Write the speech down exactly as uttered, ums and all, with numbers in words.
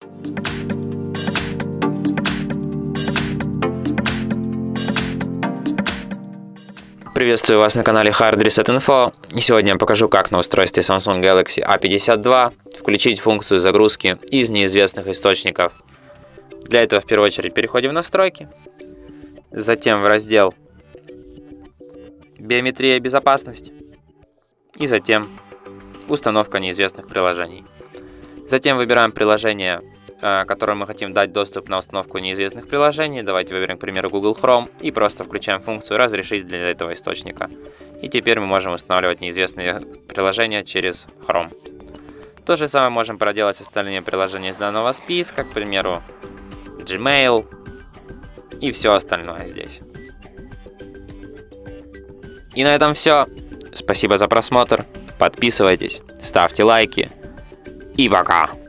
Приветствую вас на канале Hard Reset Info, и сегодня я покажу, как на устройстве Samsung Galaxy A пятьдесят два включить функцию загрузки из неизвестных источников. Для этого в первую очередь переходим в настройки, затем в раздел биометрия и безопасность, и затем установка неизвестных приложений. Затем выбираем приложение, которому мы хотим дать доступ на установку неизвестных приложений. Давайте выберем, к примеру, Google Chrome и просто включаем функцию «Разрешить для этого источника». И теперь мы можем устанавливать неизвестные приложения через Chrome. То же самое можем проделать с остальными приложениями из данного списка, к примеру, Gmail и все остальное здесь. И на этом все. Спасибо за просмотр. Подписывайтесь, ставьте лайки и пока!